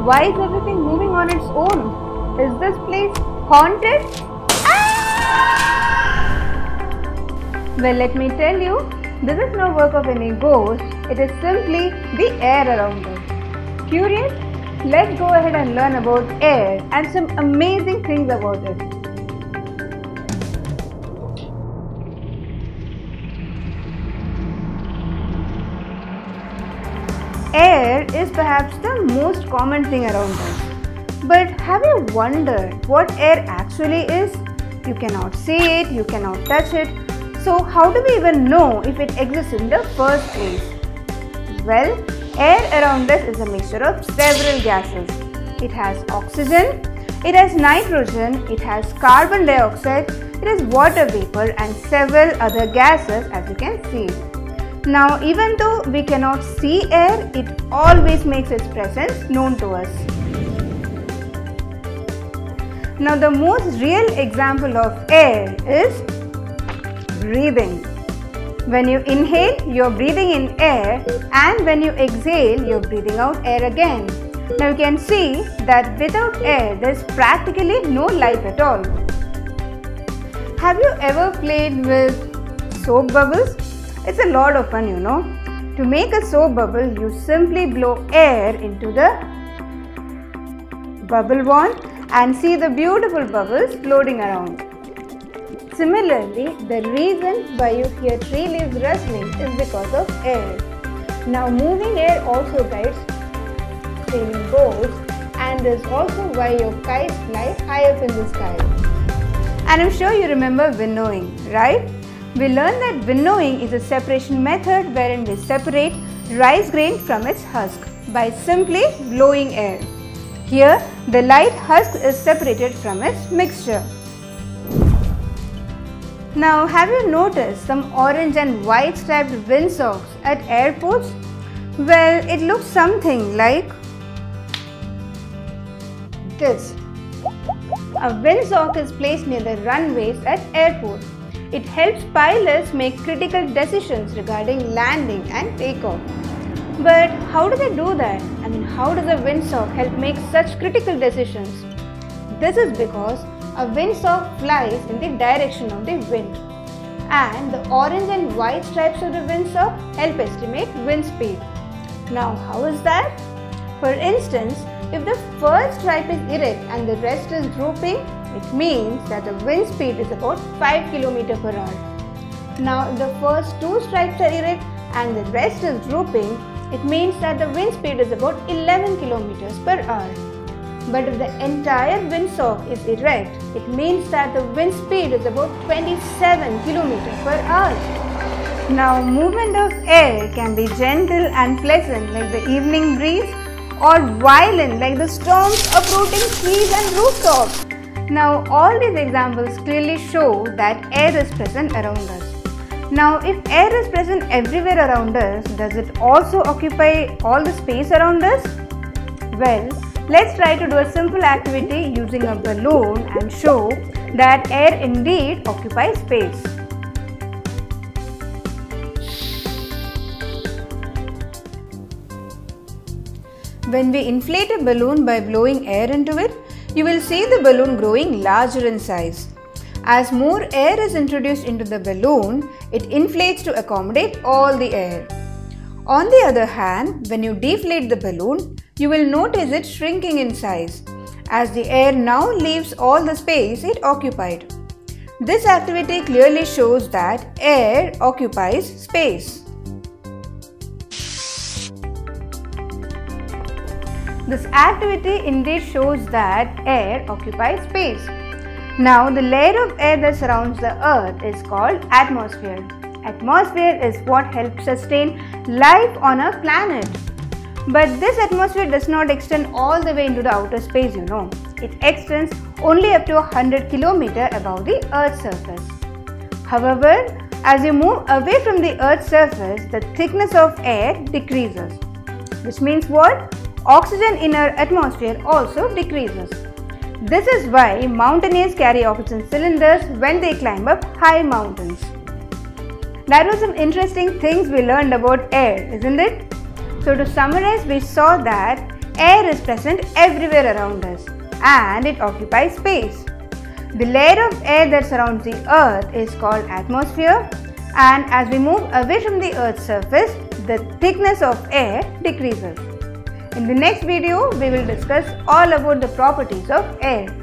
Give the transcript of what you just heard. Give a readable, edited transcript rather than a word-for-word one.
Why is everything moving on its own? Is this place haunted? Well, let me tell you, this is no work of any ghost. It is simply the air around us. Curious? Let's go ahead and learn about air and some amazing things about it. Air is perhaps the most common thing around us. But have you wondered what air actually is? You cannot see it, you cannot touch it. So how do we even know if it exists in the first place? Well, air around us is a mixture of several gases. It has oxygen, it has nitrogen, it has carbon dioxide, it has water vapor and several other gases, as you can see. Now, even though we cannot see air, it always makes its presence known to us. Now, the most real example of air is breathing. When you inhale, you are breathing in air, and when you exhale, you are breathing out air again. Now, you can see that without air, there is practically no life at all. Have you ever played with soap bubbles? It's a lot of fun, you know. To make a soap bubble, you simply blow air into the bubble wand and see the beautiful bubbles floating around. Similarly, the reason why you hear tree leaves rustling is because of air. Now, moving air also guides sailing boats, and is also why your kites fly high up in the sky. And I'm sure you remember winnowing, right? We learned that winnowing is a separation method wherein we separate rice grain from its husk by simply blowing air. Here, the light husk is separated from its mixture. Now, have you noticed some orange and white striped windsocks at airports? Well, it looks something like this. A windsock is placed near the runways at airports. It helps pilots make critical decisions regarding landing and takeoff. But how do they do that? How does a windsock help make such critical decisions? This is because a windsock flies in the direction of the wind, and the orange and white stripes of the windsock help estimate wind speed. Now, how is that? For instance, if the first stripe is erect and the rest is drooping, it means that the wind speed is about 5 km per hour. Now, if the first two stripes are erect and the rest is drooping, it means that the wind speed is about 11 km per hour. But if the entire windsock is erect, it means that the wind speed is about 27 km per hour. Now, movement of air can be gentle and pleasant like the evening breeze, or violent like the storms uprooting trees and rooftops. Now, all these examples clearly show that air is present around us. Now, if air is present everywhere around us, does it also occupy all the space around us? Well, let's try to do a simple activity using a balloon and show that air indeed occupies space. When we inflate a balloon by blowing air into it, you will see the balloon growing larger in size. As more air is introduced into the balloon, it inflates to accommodate all the air. On the other hand, when you deflate the balloon, you will notice it shrinking in size, as the air now leaves all the space it occupied. This activity clearly shows that air occupies space. This activity indeed shows that air occupies space. Now, the layer of air that surrounds the earth is called atmosphere. Atmosphere is what helps sustain life on a planet. But this atmosphere does not extend all the way into the outer space, you know. It extends only up to 100 km above the Earth's surface. However, as you move away from the Earth's surface, the thickness of air decreases. Which means what? Oxygen in our atmosphere also decreases. This is why mountaineers carry oxygen cylinders when they climb up high mountains. That was some interesting things we learned about air, isn't it? So to summarize, we saw that Air is present everywhere around us and it occupies space. The layer of air that surrounds the earth is called atmosphere, and as we move away from the earth's surface, the thickness of air decreases. In the next video, we will discuss all about the properties of air.